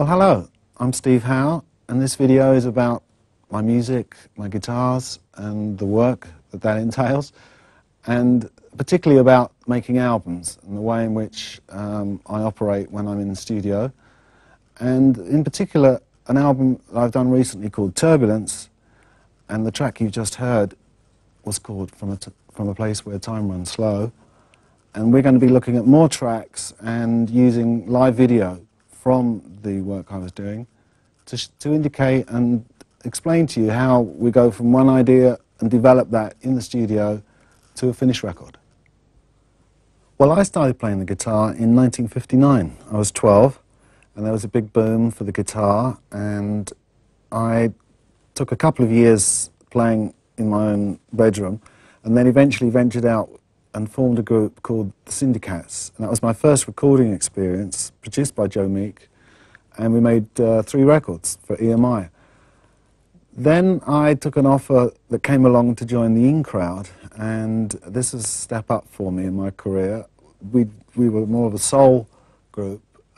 Well, hello, I'm Steve Howe, and this video is about my music, my guitars, and the work that entails, and particularly about making albums and the way in which I operate when I'm in the studio, and in particular an album that I've done recently called Turbulence, and the track you've just heard was called From a Place Where Time Runs Slow, and we're going to be looking at more tracks and using live video from the work I was doing to indicate and explain to you how we go from one idea and develop that in the studio to a finished record. Well, I started playing the guitar in 1959. I was 12, and there was a big boom for the guitar, and I took a couple of years playing in my own bedroom, and then eventually ventured out and formed a group called the Syndicats. And that was my first recording experience, produced by Joe Meek, and we made 3 records for EMI. Then I took an offer that came along to join the In Crowd, and this was a step up for me in my career. We were more of a soul group,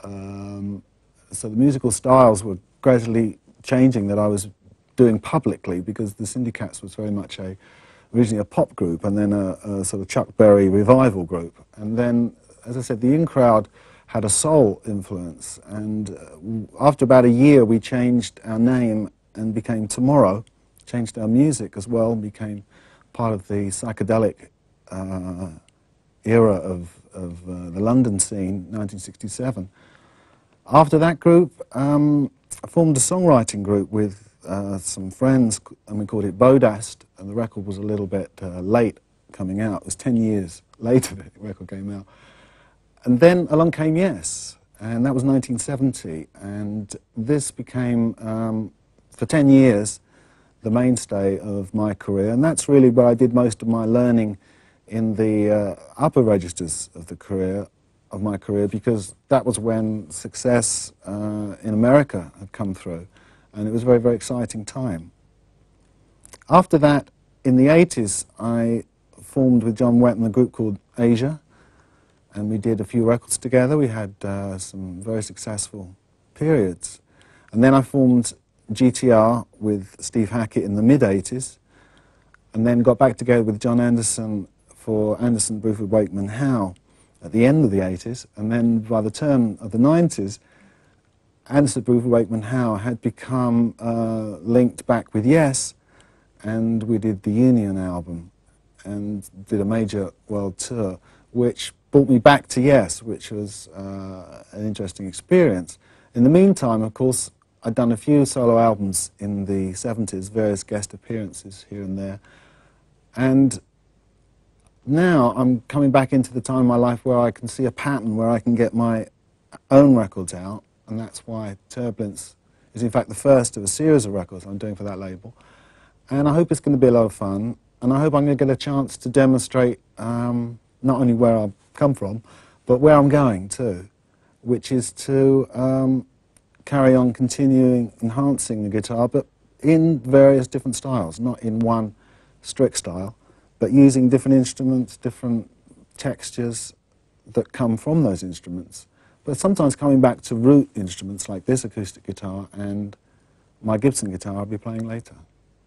so the musical styles were gradually changing that I was doing publicly, because the Syndicats was very much originally a pop group, and then a sort of Chuck Berry revival group. And then, as I said, the In Crowd had a soul influence, and after about a year we changed our name and became Tomorrow, changed our music as well, became part of the psychedelic era of the London scene, 1967. After that group, I formed a songwriting group with some friends, and we called it Bodast, and the record was a little bit late coming out. It was 10 years later that the record came out. And then along came Yes, and that was 1970, and this became, for 10 years, the mainstay of my career, and that's really where I did most of my learning in the upper registers of my career, because that was when success in America had come through. And it was a very, very exciting time. After that, in the 80s, I formed with John Wetton a group called Asia, and we did a few records together. We had some very successful periods. And then I formed GTR with Steve Hackett in the mid-80s, and then got back together with John Anderson for Anderson, Bruford, Wakeman, Howe at the end of the 80s, and then by the turn of the 90s, Anderson, Bruford, Wakeman, Howe had become linked back with Yes, and we did the Union album and did a major world tour, which brought me back to Yes, which was an interesting experience. In the meantime, of course, I'd done a few solo albums in the 70s, various guest appearances here and there, and now I'm coming back into the time in my life where I can see a pattern where I can get my own records out. And that's why Turbulence is in fact the first of a series of records I'm doing for that label. And I hope it's going to be a lot of fun, and I hope I'm going to get a chance to demonstrate not only where I've come from, but where I'm going too, which is to carry on continuing enhancing the guitar, but in various different styles, not in one strict style, but using different instruments, different textures that come from those instruments. But sometimes coming back to root instruments like this acoustic guitar and my Gibson guitar I'll be playing later.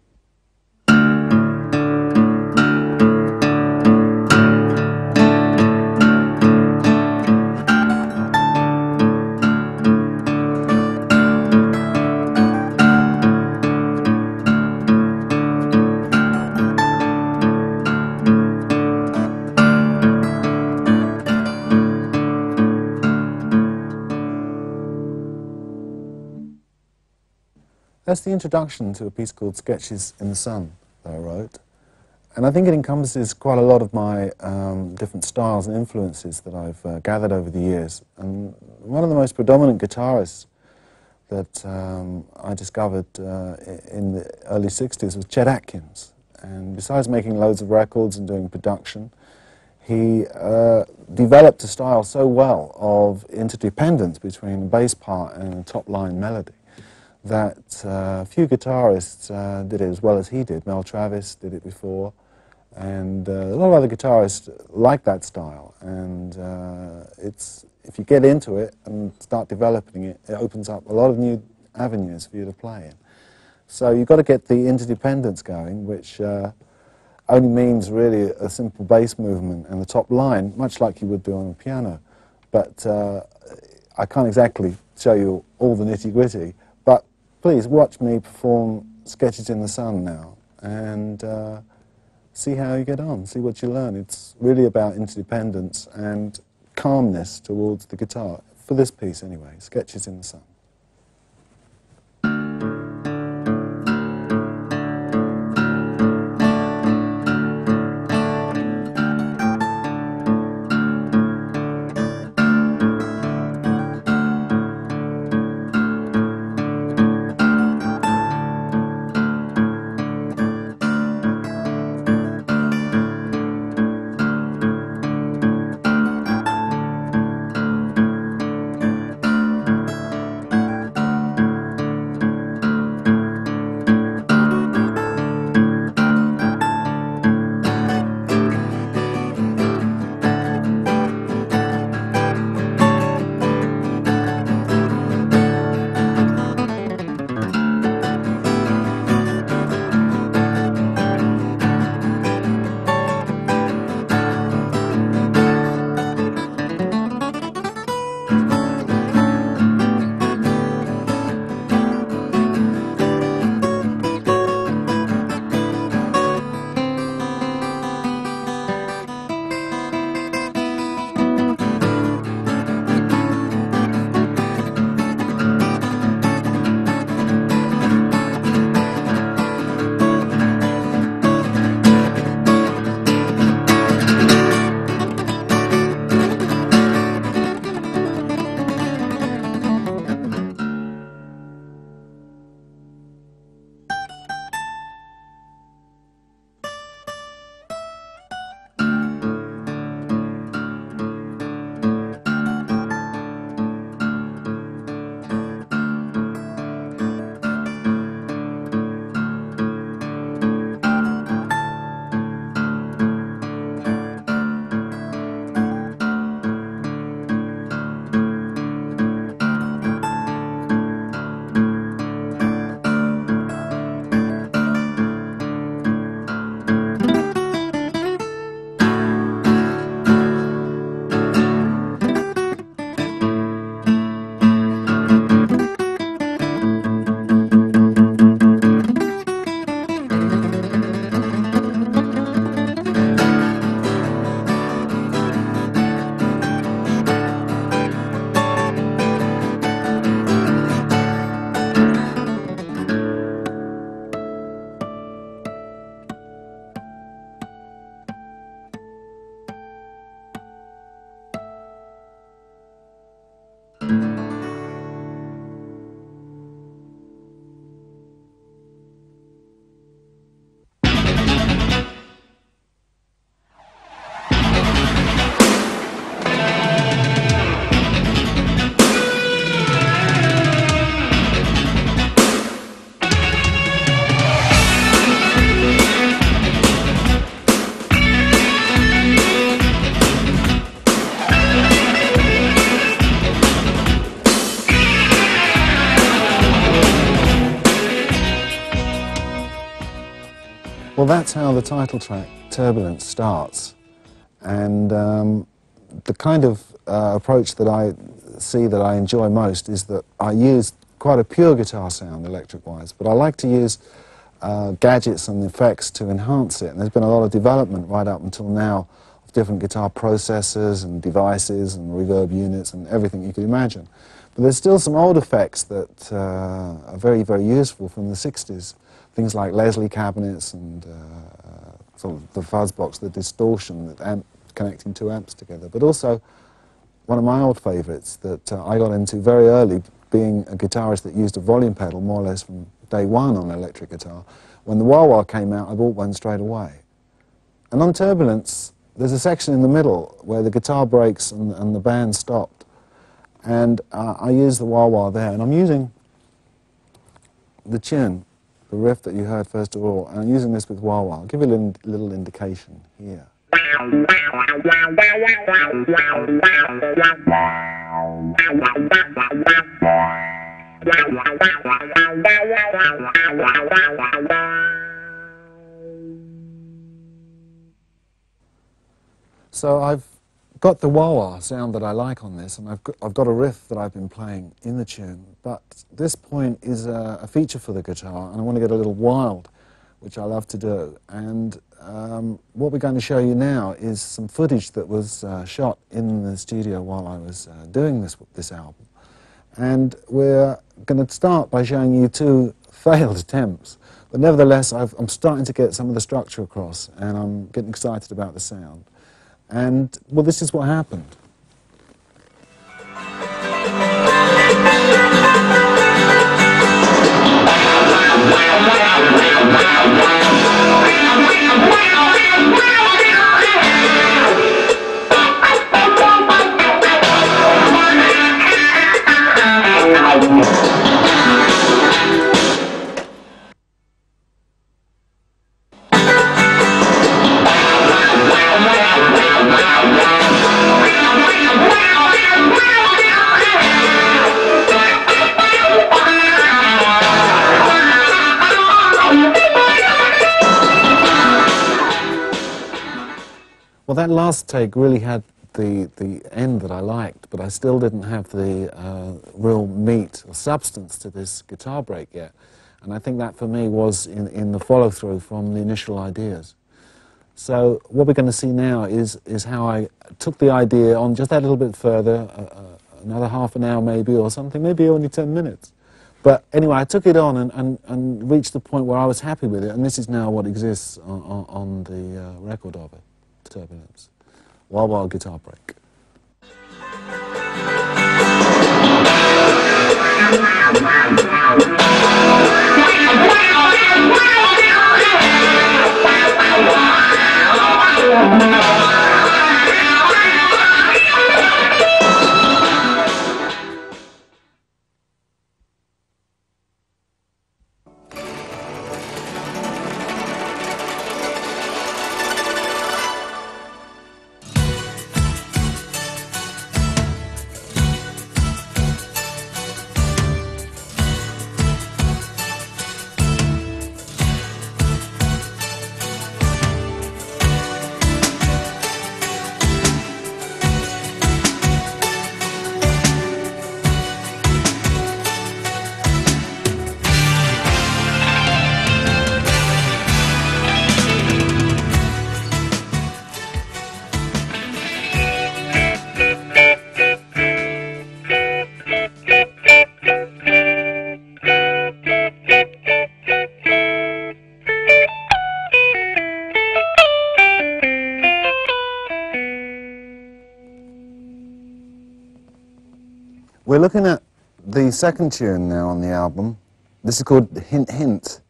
That's the introduction to a piece called Sketches in the Sun that I wrote. And I think it encompasses quite a lot of my different styles and influences that I've gathered over the years. And one of the most predominant guitarists that I discovered in the early 60s was Chet Atkins. And besides making loads of records and doing production, he developed a style so well of interdependence between a bass part and a top-line melody that few guitarists did it as well as he did. Mel Travis did it before, and a lot of other guitarists like that style, and it's if you get into it and start developing it, it opens up a lot of new avenues for you to play in. So you've got to get the interdependence going, which only means really a simple bass movement and the top line, much like you would do on a piano. But I can't exactly show you all the nitty-gritty, but please watch me perform Sketches in the Sun now, and see how you get on, see what you learn. It's really about interdependence and calmness towards the guitar, for this piece anyway, Sketches in the Sun. Well, that's how the title track, Turbulence, starts. And the kind of approach that I see that I enjoy most is that I use quite a pure guitar sound, electric-wise, but I like to use gadgets and effects to enhance it. And there's been a lot of development right up until now of different guitar processors and devices and reverb units and everything you could imagine. But there's still some old effects that are very, very useful from the 60s. Things like Leslie cabinets and sort of the fuzz box, the distortion, that connecting two amps together. But also, one of my old favourites that I got into very early, being a guitarist that used a volume pedal more or less from day one on electric guitar. When the wah-wah came out, I bought one straight away. And on Turbulence, there's a section in the middle where the guitar breaks and the band stopped. And I use the wah-wah there, and I'm using the tune, the riff that you heard first of all, and I'm using this with wah-wah. I'll give you a little indication here. So I've got the wah-wah sound that I like on this, and I've got a riff that I've been playing in the tune, but this point is a feature for the guitar, and I want to get a little wild, which I love to do. And what we're going to show you now is some footage that was shot in the studio while I was doing this album. And we're going to start by showing you two failed attempts, but nevertheless I'm starting to get some of the structure across, and I'm getting excited about the sound. And, well, this is what happened. Well, that last take really had the end that I liked, but I still didn't have the real meat or substance to this guitar break yet. And I think that for me was in the follow-through from the initial ideas. So what we're going to see now is how I took the idea on just that little bit further, another half an hour maybe or something, maybe only 10 minutes. But anyway, I took it on and reached the point where I was happy with it, and this is now what exists on the record of it. Turbulence. Wah-wah guitar break. We're looking at the second tune now on the album. This is called Hint Hint.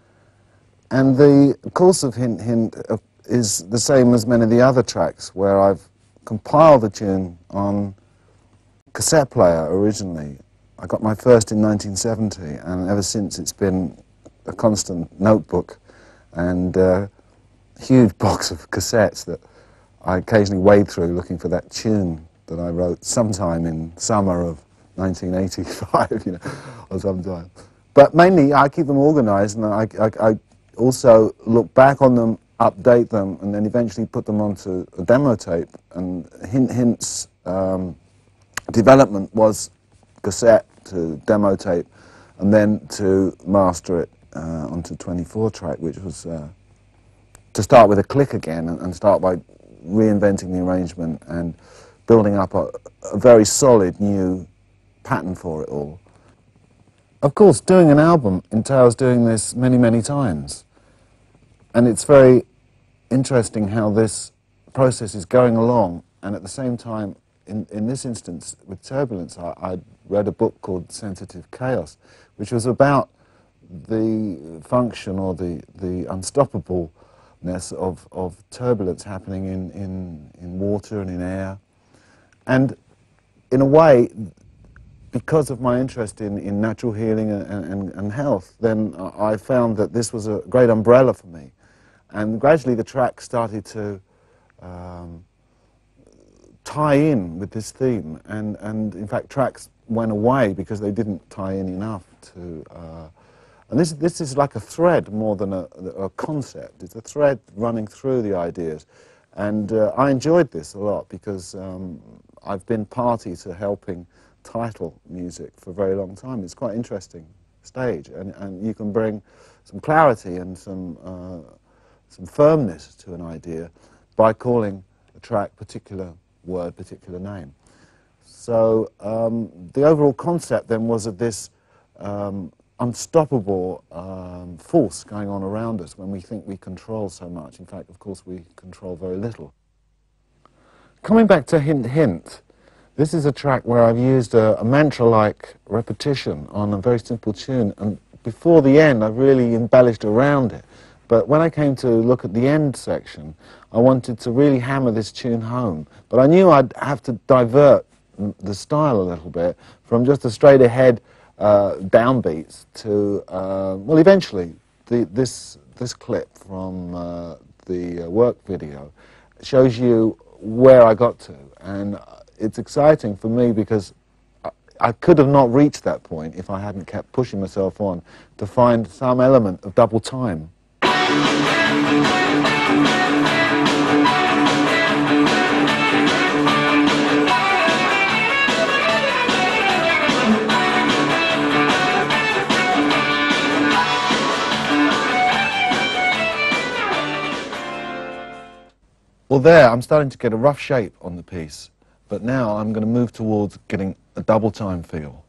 And the course of Hint Hint is the same as many of the other tracks, where I've compiled the tune on cassette player originally. I got my first in 1970, and ever since it's been a constant notebook and a huge box of cassettes that I occasionally wade through looking for that tune that I wrote sometime in summer of 1985, you know, or sometime. But mainly I keep them organized, and I also look back on them, update them, and then eventually put them onto a demo tape. And Hint Hint's development was cassette to demo tape, and then to master it onto 24-track, which was to start with a click again and start by reinventing the arrangement and building up a very solid new pattern for it all. Of course, doing an album entails doing this many, many times. And it's very interesting how this process is going along, and at the same time, in this instance, with Turbulence, I read a book called Sensitive Chaos, which was about the function or the unstoppableness of turbulence happening in water and in air. And in a way, because of my interest in natural healing and health, then I found that this was a great umbrella for me. And gradually the track started to tie in with this theme, and in fact tracks went away because they didn't tie in enough to. And this is like a thread more than a concept. It's a thread running through the ideas, and I enjoyed this a lot because I've been party to helping title music for a very long time. It's quite interesting stage, and you can bring some clarity and some firmness to an idea by calling a track particular word, particular name. So the overall concept then was of this unstoppable force going on around us when we think we control so much. In fact, of course, we control very little. Coming back to Hint Hint, this is a track where I've used a mantra-like repetition on a very simple tune, and before the end I've really embellished around it. But when I came to look at the end section, I wanted to really hammer this tune home. But I knew I'd have to divert the style a little bit from just a straight-ahead downbeats to, well, eventually, this clip from the work video shows you where I got to. And it's exciting for me because I could have not reached that point if I hadn't kept pushing myself on to find some element of double time. Well, there, I'm starting to get a rough shape on the piece, but now I'm going to move towards getting a double time feel.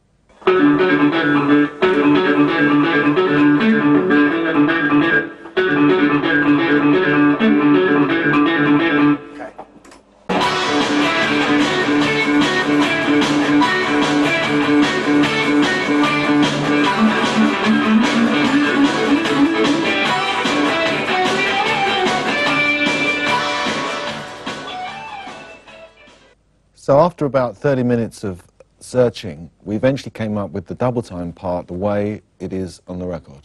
So after about 30 minutes of searching, we eventually came up with the double time part the way it is on the record.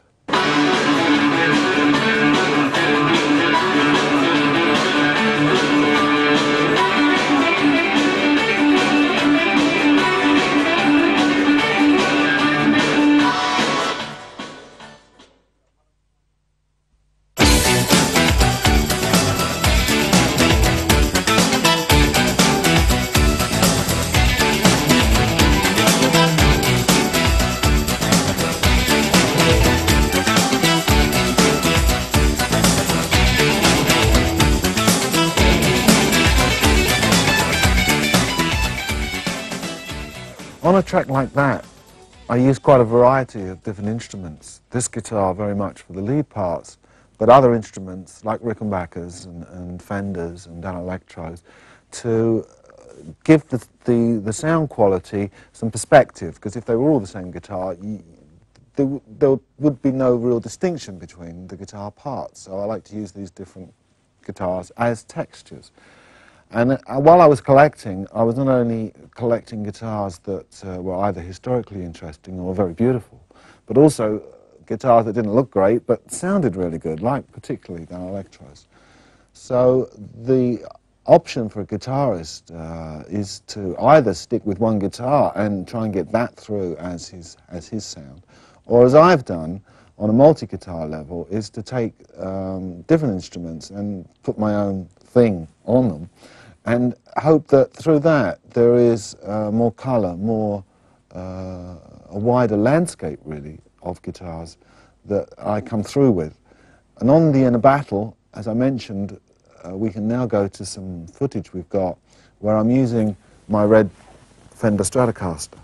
On a track like that, I use quite a variety of different instruments. This guitar very much for the lead parts, but other instruments like Rickenbackers and Fenders and Danelectros to give the sound quality some perspective, because if they were all the same guitar, there would be no real distinction between the guitar parts. So I like to use these different guitars as textures. And while I was collecting, I was not only collecting guitars that were either historically interesting or very beautiful, but also guitars that didn't look great but sounded really good, like particularly Danelectros. So the option for a guitarist is to either stick with one guitar and try and get that through as his sound, or as I've done on a multi-guitar level, is to take different instruments and put my own thing on them, and hope that through that there is more colour, more a wider landscape really of guitars that I come through with. And on the Inner Battle, as I mentioned, we can now go to some footage we've got where I'm using my red Fender Stratocaster.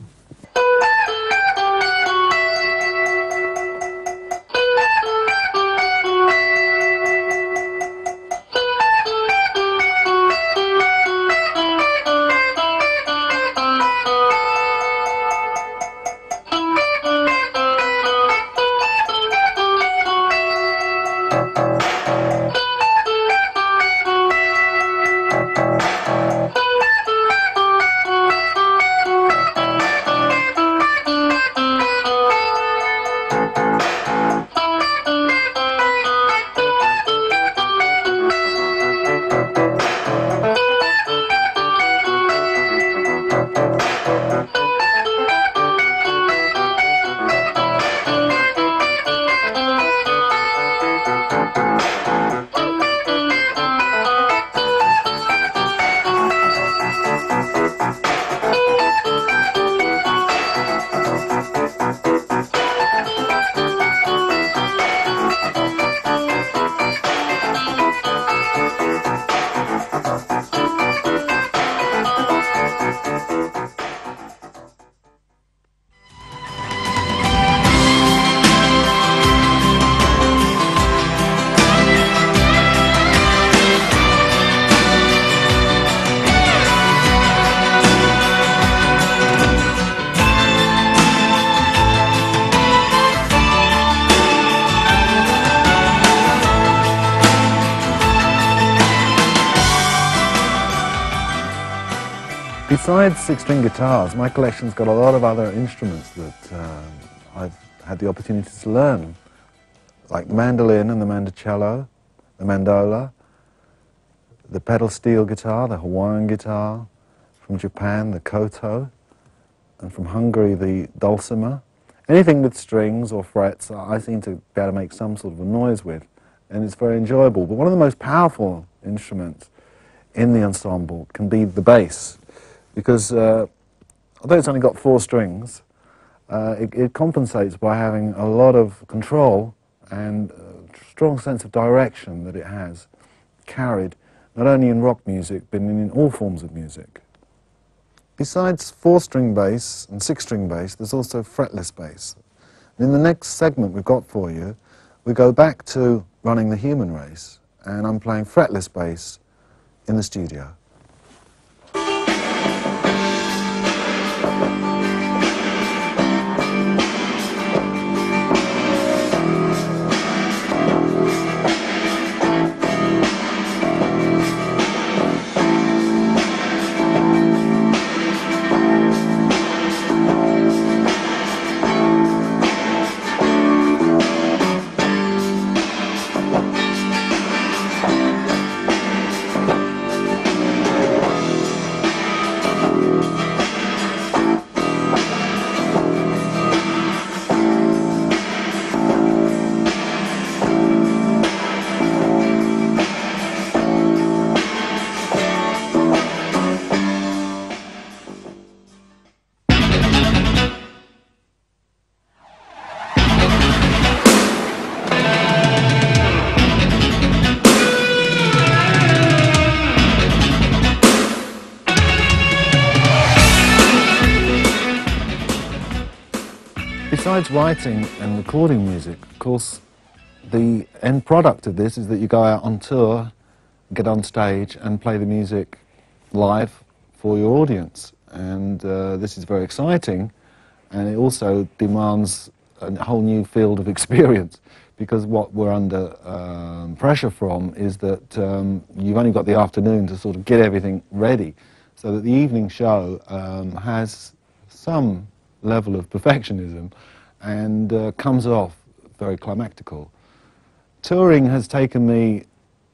Besides six-string guitars, my collection's got a lot of other instruments that I've had the opportunity to learn, like the mandolin and the mandocello, the mandola, the pedal steel guitar, the Hawaiian guitar, from Japan, the koto, and from Hungary, the dulcimer. Anything with strings or frets, I seem to be able to make some sort of a noise with, and it's very enjoyable. But one of the most powerful instruments in the ensemble can be the bass, because although it's only got 4 strings, it compensates by having a lot of control and a strong sense of direction that it has carried, not only in rock music, but in all forms of music. Besides 4-string bass and 6-string bass, there's also fretless bass. And in the next segment we've got for you, we go back to Running the Human Race, and I'm playing fretless bass in the studio. Besides writing and recording music, of course, the end product of this is that you go out on tour, get on stage and play the music live for your audience. And this is very exciting, and it also demands a whole new field of experience, because what we're under pressure from is that you've only got the afternoon to sort of get everything ready, so that the evening show has some level of perfectionism and comes off very climactical. Touring has taken me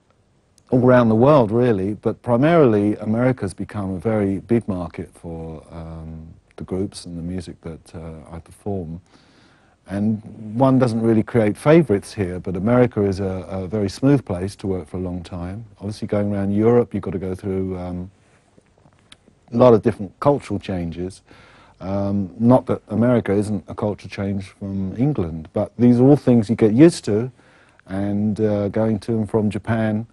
all around the world, really, but primarily America's become a very big market for the groups and the music that I perform. And one doesn't really create favourites here, but America is a very smooth place to work for a long time. Obviously, going around Europe, you've got to go through a lot of different cultural changes. Not that America isn't a culture change from England, but these are all things you get used to, and going to and from Japan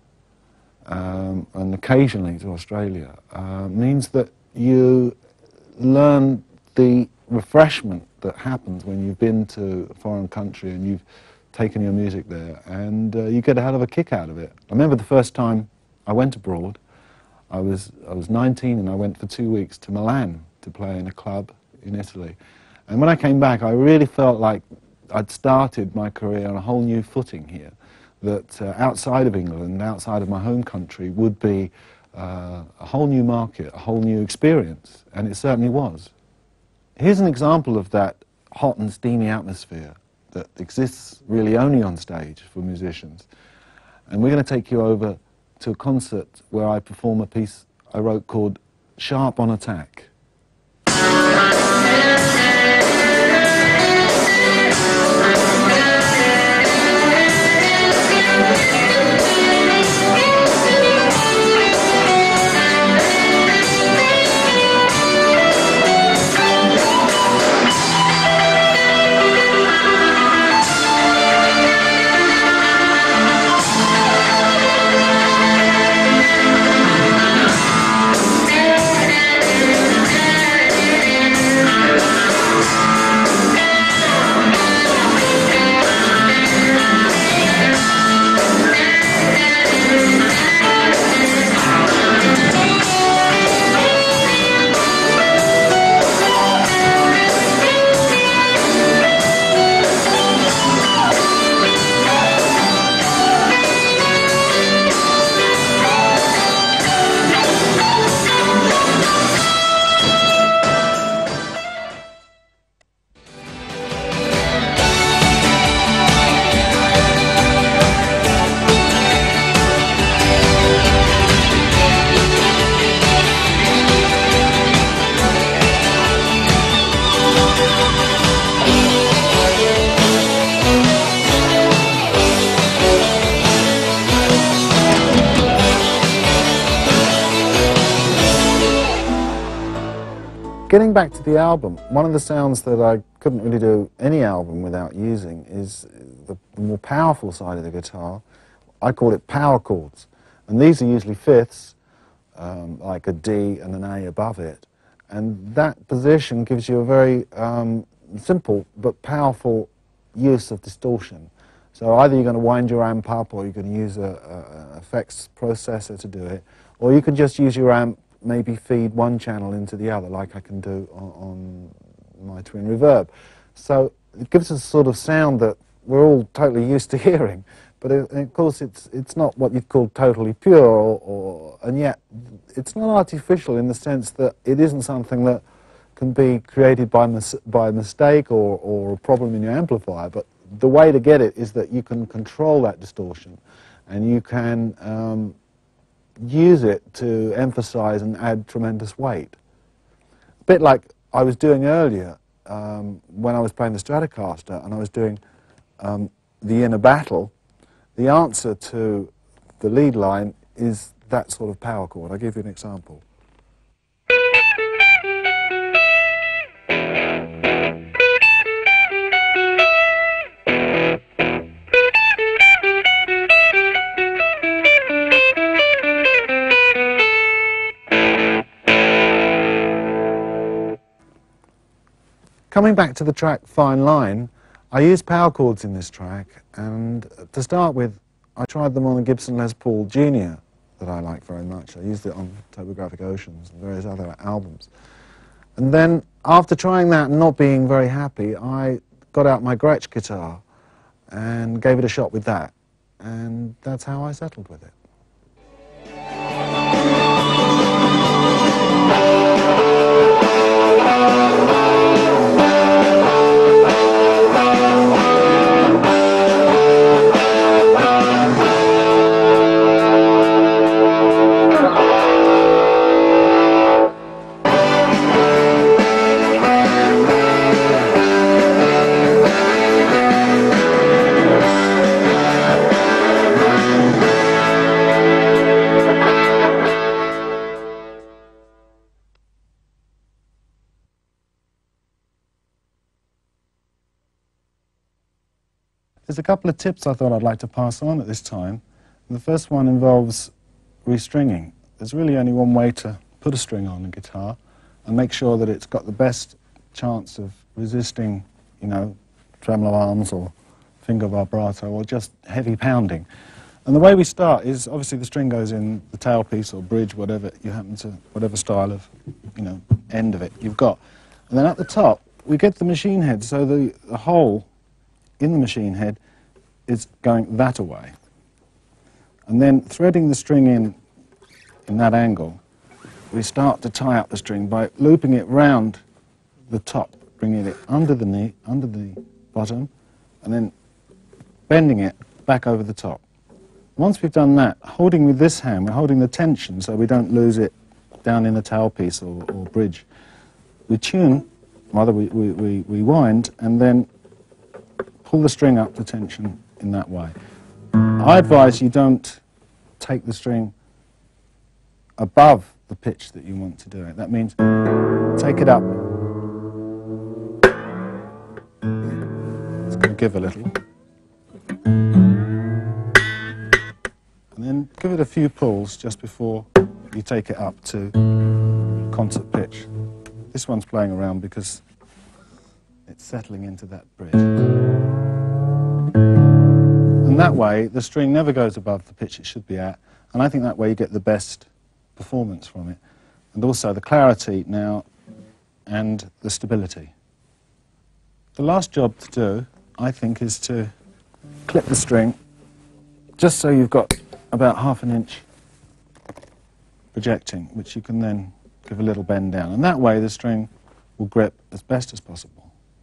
and occasionally to Australia means that you learn the refreshment that happens when you've been to a foreign country and you've taken your music there, and you get a hell of a kick out of it. I remember the first time I went abroad, I was 19 and I went for 2 weeks to Milan to play in a club in Italy. And when I came back, I really felt like I'd started my career on a whole new footing here, that outside of England, outside of my home country, would be a whole new market, a whole new experience, and it certainly was. Here's an example of that hot and steamy atmosphere that exists really only on stage for musicians. And we're going to take you over to a concert where I perform a piece I wrote called Sharp on Attack. getting back to the album, one of the sounds that I couldn't really do any album without using is the more powerful side of the guitar. I call it power chords. And these are usually fifths, like a D and an A above it. And that position gives you a very simple but powerful use of distortion. So either you're going to wind your amp up, or you're going to use an effects processor to do it, or you can just use your amp, maybe feed one channel into the other, like I can do on my Twin Reverb. So it gives us a sort of sound that we're all totally used to hearing. But of course, it's not what you'd call totally pure, and yet it's not artificial in the sense that it isn't something that can be created by mistake or a problem in your amplifier. But the way to get it is that you can control that distortion, and you can use it to emphasize and add tremendous weight. A bit like I was doing earlier when I was playing the Stratocaster and I was doing the Inner Battle. The answer to the lead line is that sort of power chord. I'll give you an example. Coming back to the track Fine Line, I used power chords in this track, and to start with, I tried them on a Gibson Les Paul Junior that I like very much. I used it on Topographic Oceans and various other albums. And then, after trying that and not being very happy, I got out my Gretsch guitar and gave it a shot with that. And that's how I settled with it. There's a couple of tips I thought I'd like to pass on at this time. And the first one involves restringing. There's really only one way to put a string on a guitar and make sure that it's got the best chance of resisting, you know, tremolo arms or finger vibrato or just heavy pounding. And the way we start is, obviously the string goes in the tailpiece or bridge, whatever you happen to, whatever style of, you know, end of it you've got. And then at the top, we get the machine head, so the hole in the machine head is going that away. And then threading the string in that angle, we start to tie up the string by looping it round the top, bringing it under the knee, under the bottom, and then bending it back over the top. Once we've done that, holding with this hand, we're holding the tension so we don't lose it down in the tailpiece or bridge. We tune, rather we wind, and then pull the string up to tension in that way. I advise you don't take the string above the pitch that you want to do it. That means take it up. It's going to give a little. And then give it a few pulls just before you take it up to concert pitch. This one's playing around because it's settling into that bridge. And that way, the string never goes above the pitch it should be at, and I think that way you get the best performance from it. And also the clarity now, and the stability. The last job to do, I think, is to clip the string, just so you've got about ½ an inch projecting, which you can then give a little bend down. And that way the string will grip as best as possible.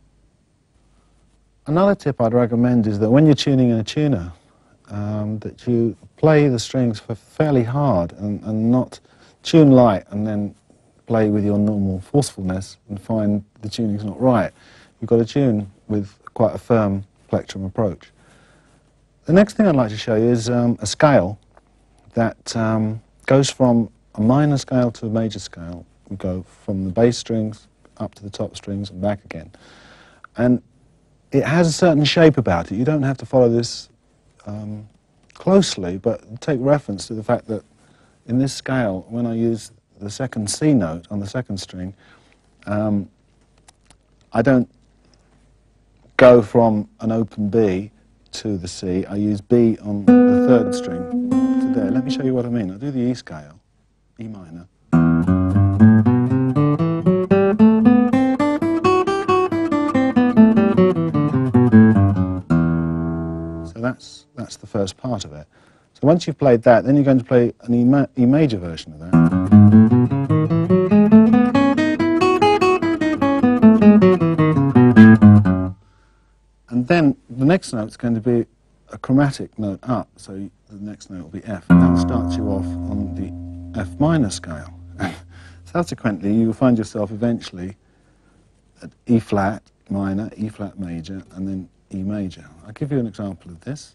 Another tip I'd recommend is that when you're tuning in a tuner, that you play the strings fairly hard and not tune light and then play with your normal forcefulness and find the tuning's not right. You've got to tune with quite a firm plectrum approach. The next thing I'd like to show you is a scale that goes from a minor scale to a major scale. We go from the bass strings up to the top strings and back again. And it has a certain shape about it. You don't have to follow this closely, but take reference to the fact that in this scale, when I use the second C note on the second string, I don't go from an open B to the C. I use B on the third string to there. Let me show you what I mean. I'll do the E scale, E minor. So that's the first part of it. So once you've played that, then you're going to play an E major version of that. And then the next note is going to be a chromatic note up, so the next note will be F, and that will start you off on the F minor scale. Subsequently, you will find yourself eventually at E flat minor, E flat major, and then E major. I'll give you an example of this.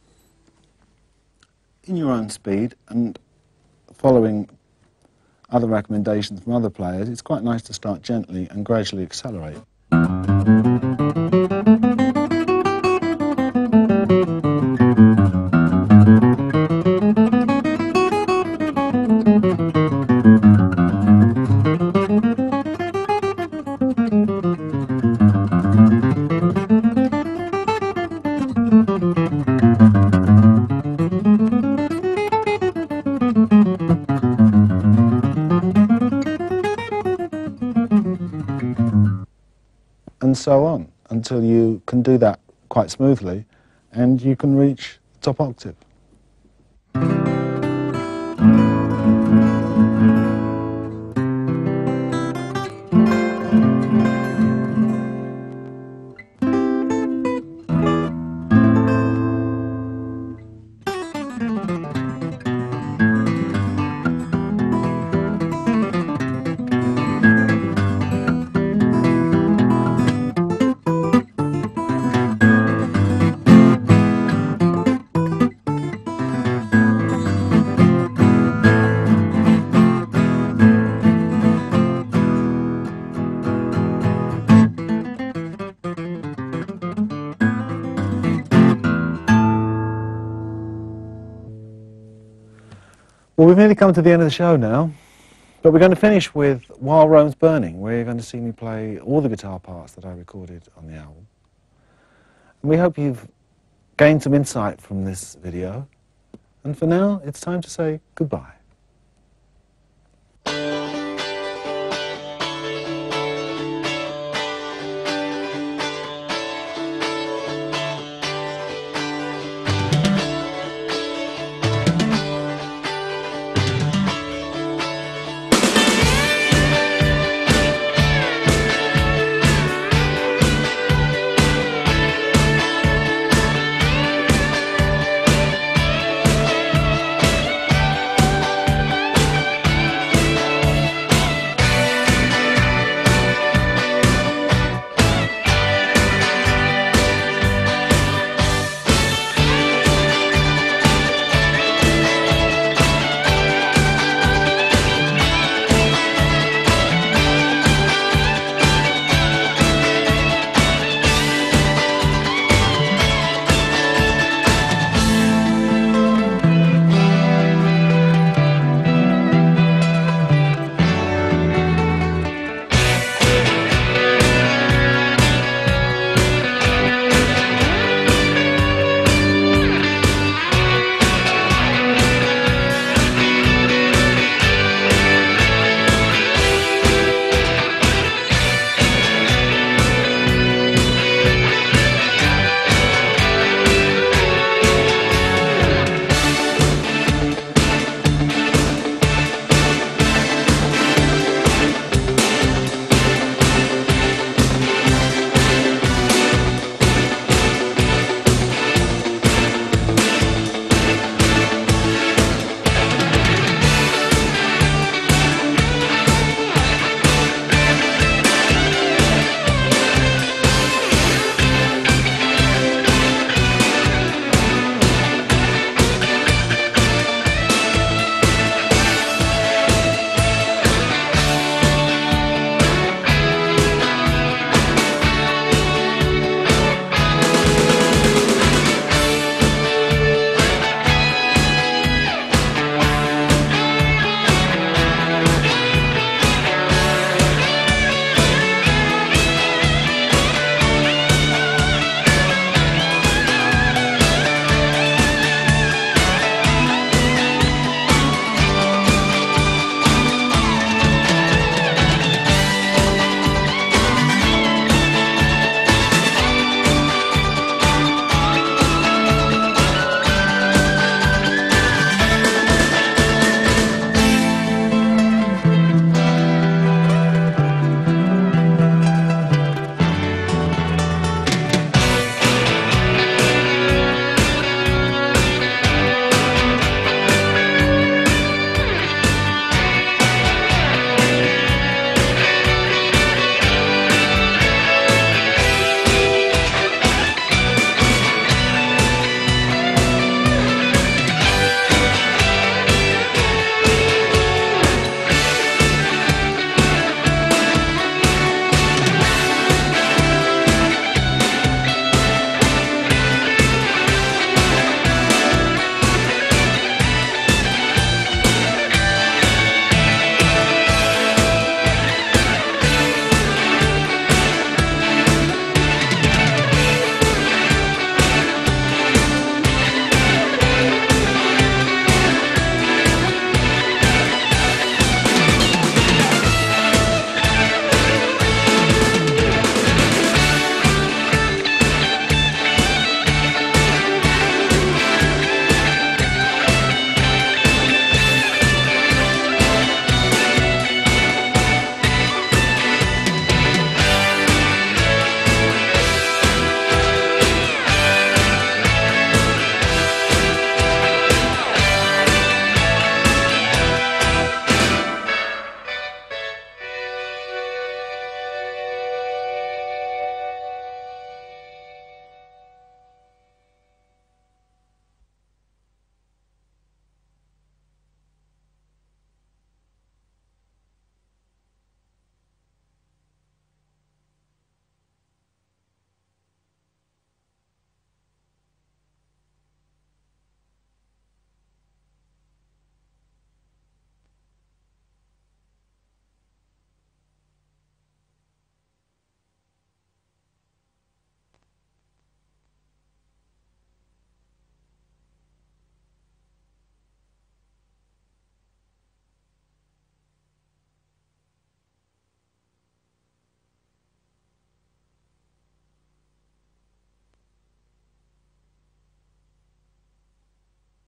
In your own speed, and following other recommendations from other players, it's quite nice to start gently and gradually accelerate. And so on, until you can do that quite smoothly and you can reach the top octave. Well, we've nearly come to the end of the show now, but we're going to finish with While Rome's Burning, where you're going to see me play all the guitar parts that I recorded on the album. And we hope you've gained some insight from this video. And for now, it's time to say goodbye.